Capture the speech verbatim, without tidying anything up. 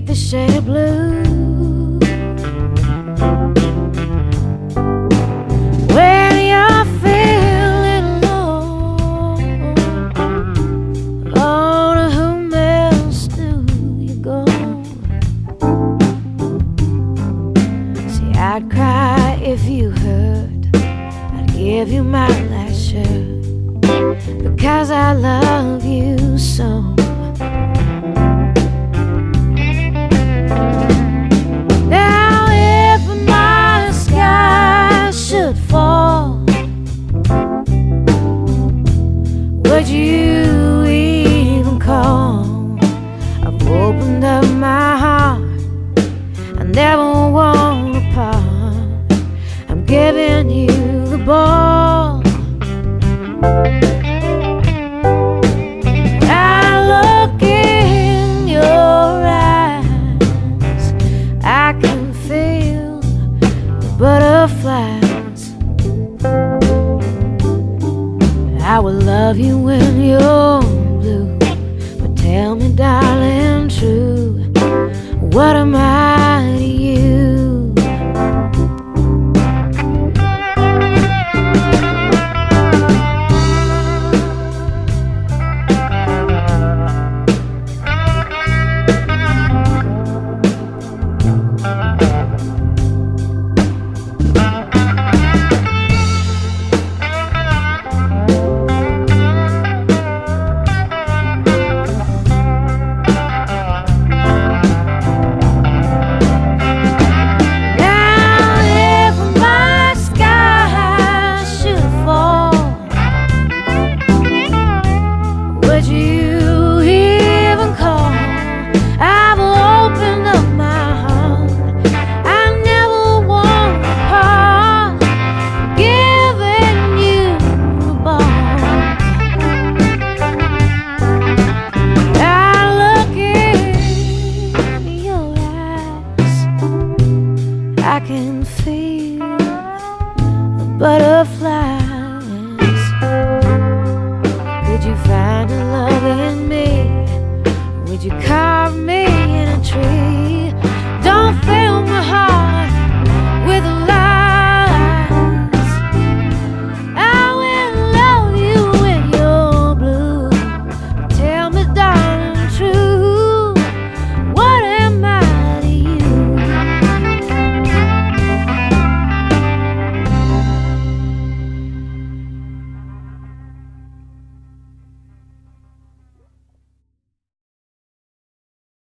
the shade of blue. When you're feeling low, oh, to whom else do you go? See, I'd cry if you hurt, I'd give you my last shirt, because I love you so. Now if my sky should fall, would you even call? I've opened up my heart, I never want to part. I'm giving you the ball. Butterflies, I will love you when you're blue, but tell me, darling, true, what am I to you? Would you even call? I've opened up my heart, I never want to part. Giving you the ball. I look in your eyes, I can feel the butterflies. Could you find a love in me? Would you carve me in a tree?